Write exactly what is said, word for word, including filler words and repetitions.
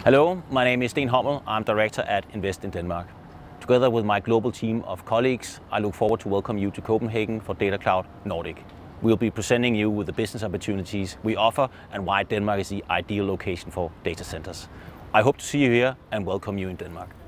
Hello, my name is Sten Hommel. I'm director at Invest in Denmark. Together with my global team of colleagues, I look forward to welcome you to Copenhagen for Datacloud Nordic. We'll be presenting you with the business opportunities we offer and why Denmark is the ideal location for data centers. I hope to see you here and welcome you in Denmark.